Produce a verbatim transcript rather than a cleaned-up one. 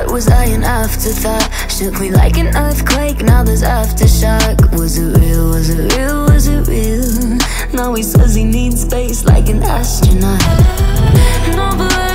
was I an afterthought? Shook me like an earthquake, now there's aftershock. Was it real, was it real, was it real? Now he says he needs space like an astronaut. No, but